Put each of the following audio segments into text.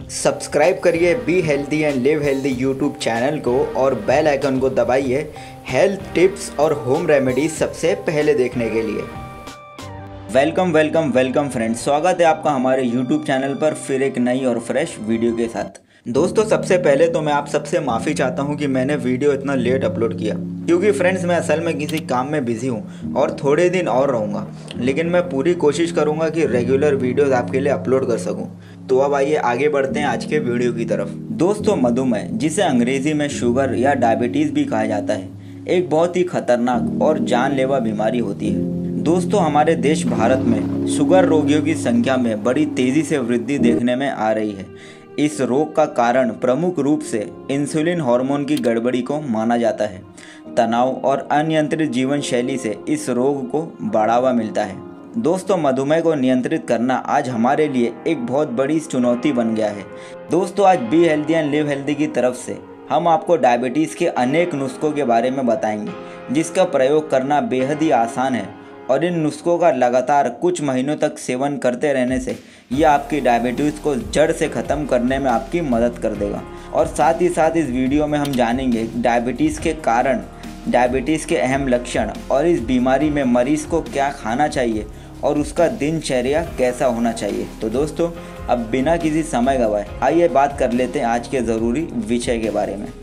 Subscribe करिए be healthy and live healthy YouTube channel को और बेल आइकन को दबाइए हेल्थ टिप्स और होम रेमेडीज सबसे पहले देखने के लिए। वेलकम वेलकम वेलकम फ्रेंड्स, स्वागत है आपका हमारे यूट्यूब चैनल पर फिर एक नई और फ्रेश वीडियो के साथ। दोस्तों, सबसे पहले तो मैं आप सबसे माफ़ी चाहता हूं कि मैंने वीडियो इतना लेट अपलोड किया, क्योंकि फ्रेंड्स मैं असल में किसी काम में बिजी हूं और थोड़े दिन और रहूंगा, लेकिन मैं पूरी कोशिश करूंगा कि रेगुलर वीडियोस आपके लिए अपलोड कर सकूं। तो अब आइए आगे बढ़ते हैं आज के वीडियो की तरफ। दोस्तों, मधुमेह, जिसे अंग्रेजी में शुगर या डायबिटीज़ भी कहा जाता है, एक बहुत ही खतरनाक और जानलेवा बीमारी होती है। दोस्तों, हमारे देश भारत में शुगर रोगियों की संख्या में बड़ी तेज़ी से वृद्धि देखने में आ रही है। इस रोग का कारण प्रमुख रूप से इंसुलिन हार्मोन की गड़बड़ी को माना जाता है। तनाव और अनियंत्रित जीवन शैली से इस रोग को बढ़ावा मिलता है। दोस्तों, मधुमेह को नियंत्रित करना आज हमारे लिए एक बहुत बड़ी चुनौती बन गया है। दोस्तों, आज be healthy and live healthy की तरफ से हम आपको डायबिटीज़ के अनेक नुस्खों के बारे में बताएंगे, जिसका प्रयोग करना बेहद ही आसान है और इन नुस्खों का लगातार कुछ महीनों तक सेवन करते रहने से यह आपकी डायबिटीज़ को जड़ से ख़त्म करने में आपकी मदद कर देगा। और साथ ही साथ इस वीडियो में हम जानेंगे डायबिटीज़ के कारण, डायबिटीज़ के अहम लक्षण और इस बीमारी में मरीज़ को क्या खाना चाहिए और उसका दिनचर्या कैसा होना चाहिए। तो दोस्तों, अब बिना किसी समय गवाए आइए बात कर लेते हैं आज के ज़रूरी विषय के बारे में।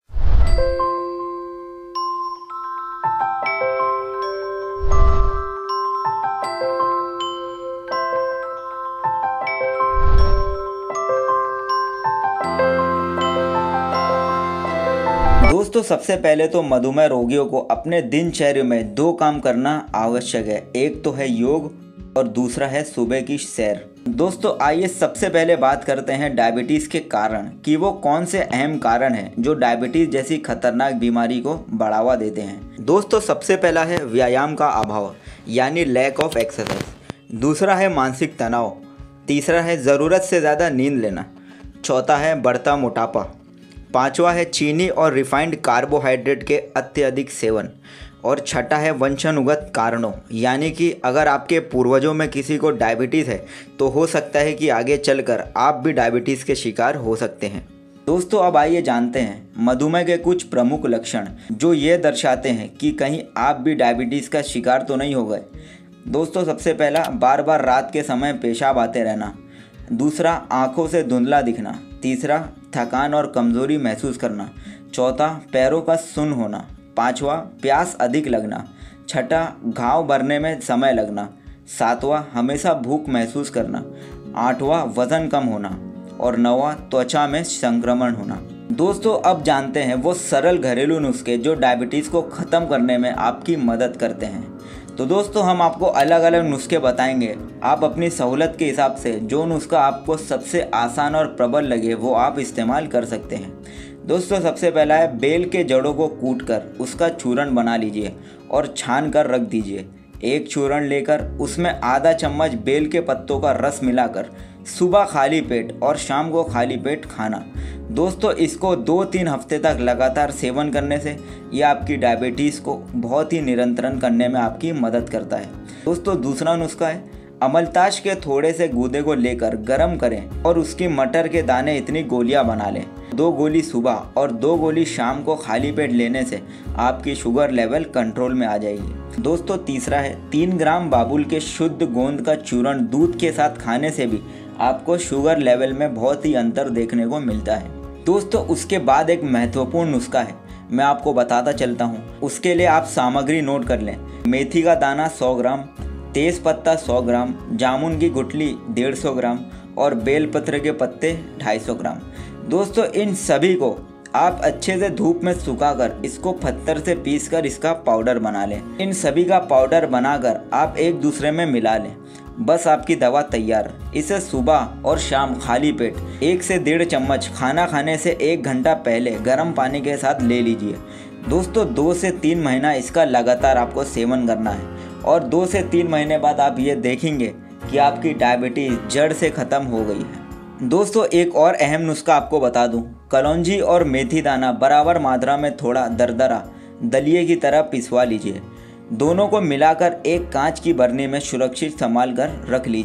दोस्तों, सबसे पहले तो मधुमेह रोगियों को अपने दिनचर्या में दो काम करना आवश्यक है। एक तो है योग और दूसरा है सुबह की सैर। दोस्तों, आइए सबसे पहले बात करते हैं डायबिटीज़ के कारण, कि वो कौन से अहम कारण हैं जो डायबिटीज़ जैसी खतरनाक बीमारी को बढ़ावा देते हैं। दोस्तों, सबसे पहला है व्यायाम का अभाव, यानी लैक ऑफ एक्सरसाइज। दूसरा है मानसिक तनाव। तीसरा है ज़रूरत से ज़्यादा नींद लेना। चौथा है बढ़ता मोटापा। पांचवा है चीनी और रिफाइंड कार्बोहाइड्रेट के अत्यधिक सेवन। और छठा है वंशानुगत कारणों, यानी कि अगर आपके पूर्वजों में किसी को डायबिटीज़ है तो हो सकता है कि आगे चलकर आप भी डायबिटीज़ के शिकार हो सकते हैं। दोस्तों, अब आइए जानते हैं मधुमेह के कुछ प्रमुख लक्षण जो ये दर्शाते हैं कि कहीं आप भी डायबिटीज़ का शिकार तो नहीं हो गए। दोस्तों, सबसे पहला, बार बार रात के समय पेशाब आते रहना। दूसरा, आँखों से धुंधला दिखना। तीसरा, थकान और कमज़ोरी महसूस करना। चौथा, पैरों का सुन्न होना। पांचवा, प्यास अधिक लगना। छठा, घाव भरने में समय लगना। सातवां, हमेशा भूख महसूस करना। आठवां, वज़न कम होना। और नौवां, त्वचा में संक्रमण होना। दोस्तों, अब जानते हैं वो सरल घरेलू नुस्खे जो डायबिटीज़ को ख़त्म करने में आपकी मदद करते हैं। तो दोस्तों, हम आपको अलग अलग नुस्खे बताएंगे। आप अपनी सहूलत के हिसाब से जो नुस्खा आपको सबसे आसान और प्रबल लगे वो आप इस्तेमाल कर सकते हैं। दोस्तों, सबसे पहला है बेल के जड़ों को कूटकर उसका चूर्ण बना लीजिए और छान कर रख दीजिए। एक चूर्ण लेकर उसमें आधा चम्मच बेल के पत्तों का रस मिलाकर सुबह खाली पेट और शाम को खाली पेट खाना। दोस्तों, इसको 2-3 हफ्ते तक लगातार सेवन करने से यह आपकी डायबिटीज़ को बहुत ही नियंत्रण करने में आपकी मदद करता है। दोस्तों, दूसरा नुस्खा है अमलताश के थोड़े से गूदे को लेकर गर्म करें और उसकी मटर के दाने इतनी गोलियां बना लें। 2 गोली सुबह और 2 गोली शाम को खाली पेट लेने से आपकी शुगर लेवल कंट्रोल में आ जाएगी। दोस्तों, तीसरा है 3 ग्राम बाबुल के शुद्ध गोंद का चूर्ण दूध के साथ खाने से भी आपको शुगर लेवल में बहुत ही अंतर देखने को मिलता है। दोस्तों, उसके बाद एक महत्वपूर्ण नुस्खा है, मैं आपको बताता चलता हूँ। उसके लिए आप सामग्री नोट कर लें। मेथी का दाना 100 ग्राम, तेज़ पत्ता 100 ग्राम, जामुन की गुठली 150 ग्राम और बेलपत्र के पत्ते 250 ग्राम। दोस्तों, इन सभी को आप अच्छे से धूप में सुखाकर इसको पत्थर से पीसकर इसका पाउडर बना लें। इन सभी का पाउडर बनाकर आप एक दूसरे में मिला लें, बस आपकी दवा तैयार। इसे सुबह और शाम खाली पेट 1 से 1.5 चम्मच खाना खाने से 1 घंटा पहले गर्म पानी के साथ ले लीजिए। दोस्तों, 2 से 3 महीना इसका लगातार आपको सेवन करना है और 2 से 3 महीने बाद आप ये देखेंगे कि आपकी डायबिटीज़ जड़ से ख़त्म हो गई है। दोस्तों, एक और अहम नुस्खा आपको बता दूं, कलौंजी और मेथी दाना बराबर मात्रा में थोड़ा दरदरा दलिए की तरह पिसवा लीजिए। दोनों को मिलाकर एक कांच की बरनी में सुरक्षित संभाल कर रख लीजिए।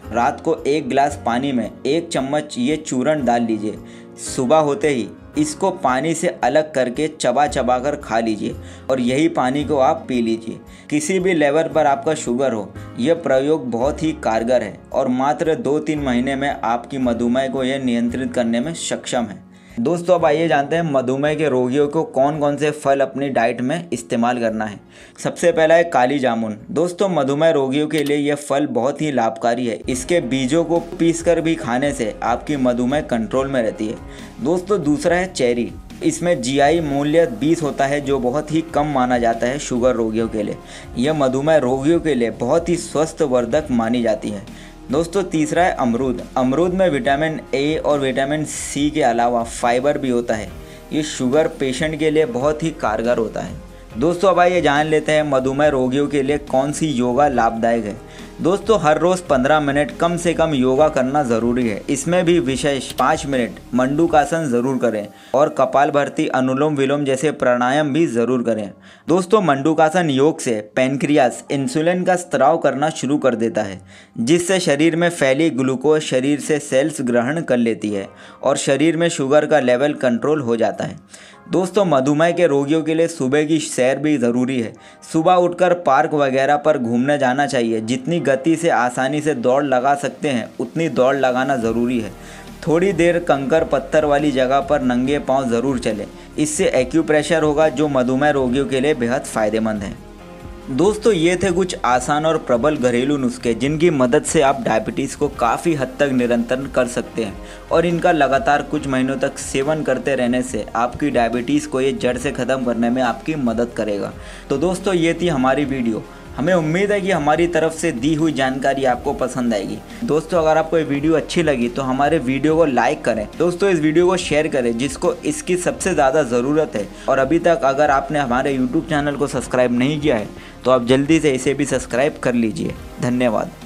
रात को 1 गिलास पानी में 1 चम्मच ये चूर्ण डाल लीजिए। सुबह होते ही इसको पानी से अलग करके चबा चबा कर खा लीजिए और यही पानी को आप पी लीजिए। किसी भी लेवल पर आपका शुगर हो, यह प्रयोग बहुत ही कारगर है और मात्र 2-3 महीने में आपकी मधुमेह को यह नियंत्रित करने में सक्षम है। दोस्तों अब आइए जानते हैं मधुमेह के रोगियों को कौन कौन से फल अपनी डाइट में इस्तेमाल करना है। सबसे पहला है काली जामुन। दोस्तों मधुमेह रोगियों के लिए यह फल बहुत ही लाभकारी है। इसके बीजों को पीसकर भी खाने से आपकी मधुमेह कंट्रोल में रहती है। दोस्तों दूसरा है चेरी। इसमें जीआई मूल्य 20 होता है जो बहुत ही कम माना जाता है शुगर रोगियों के लिए। यह मधुमेह रोगियों के लिए बहुत ही स्वस्थवर्धक मानी जाती है। दोस्तों तीसरा है अमरूद। अमरूद में विटामिन ए और विटामिन सी के अलावा फाइबर भी होता है। ये शुगर पेशेंट के लिए बहुत ही कारगर होता है। दोस्तों अब आइए जान लेते हैं मधुमेह रोगियों के लिए कौन सी योगा लाभदायक है। दोस्तों हर रोज़ 15 मिनट कम से कम योगा करना ज़रूरी है। इसमें भी विशेष 5 मिनट मंडूकासन ज़रूर करें और कपालभाति, अनुलोम विलोम जैसे प्राणायाम भी ज़रूर करें। दोस्तों मंडूकासन योग से पैनक्रियास इंसुलिन का स्त्राव करना शुरू कर देता है, जिससे शरीर में फैली ग्लूकोज शरीर से सेल्स ग्रहण कर लेती है और शरीर में शुगर का लेवल कंट्रोल हो जाता है। दोस्तों मधुमेह के रोगियों के लिए सुबह की सैर भी ज़रूरी है। सुबह उठकर पार्क वगैरह पर घूमने जाना चाहिए। जितनी गति से आसानी से दौड़ लगा सकते हैं उतनी दौड़ लगाना ज़रूरी है। थोड़ी देर कंकर पत्थर वाली जगह पर नंगे पांव ज़रूर चलें। इससे एक्यूप्रेशर होगा जो मधुमेह रोगियों के लिए बेहद फ़ायदेमंद है। दोस्तों ये थे कुछ आसान और प्रबल घरेलू नुस्खे जिनकी मदद से आप डायबिटीज़ को काफ़ी हद तक नियंत्रण कर सकते हैं और इनका लगातार कुछ महीनों तक सेवन करते रहने से आपकी डायबिटीज़ को ये जड़ से ख़त्म करने में आपकी मदद करेगा। तो दोस्तों ये थी हमारी वीडियो। हमें उम्मीद है कि हमारी तरफ से दी हुई जानकारी आपको पसंद आएगी। दोस्तों अगर आपको ये वीडियो अच्छी लगी तो हमारे वीडियो को लाइक करें। दोस्तों इस वीडियो को शेयर करें जिसको इसकी सबसे ज़्यादा ज़रूरत है। और अभी तक अगर आपने हमारे YouTube चैनल को सब्सक्राइब नहीं किया है तो आप जल्दी से इसे भी सब्सक्राइब कर लीजिए। धन्यवाद।